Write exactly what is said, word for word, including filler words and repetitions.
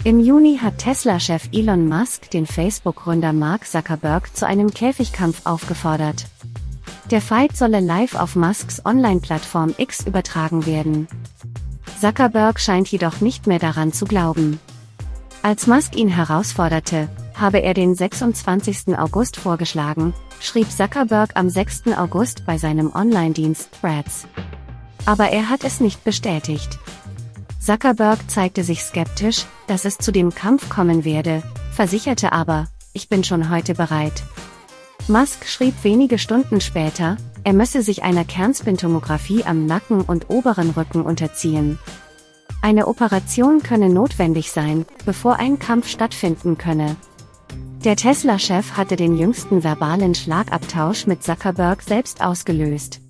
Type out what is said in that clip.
Im Juni hat Tesla-Chef Elon Musk den Facebook-Gründer Mark Zuckerberg zu einem Käfigkampf aufgefordert. Der Fight solle live auf Musks Online-Plattform X übertragen werden. Zuckerberg scheint jedoch nicht mehr daran zu glauben. Als Musk ihn herausforderte, habe er den sechsundzwanzigsten August vorgeschlagen, schrieb Zuckerberg am sechsten August bei seinem Online-Dienst Threads. Aber er hat es nicht bestätigt. Zuckerberg zeigte sich skeptisch, dass es zu dem Kampf kommen werde, versicherte aber, ich bin schon heute bereit. Musk schrieb wenige Stunden später, er müsse sich einer Kernspintomographie am Nacken und oberen Rücken unterziehen. Eine Operation könne notwendig sein, bevor ein Kampf stattfinden könne. Der Tesla-Chef hatte den jüngsten verbalen Schlagabtausch mit Zuckerberg selbst ausgelöst.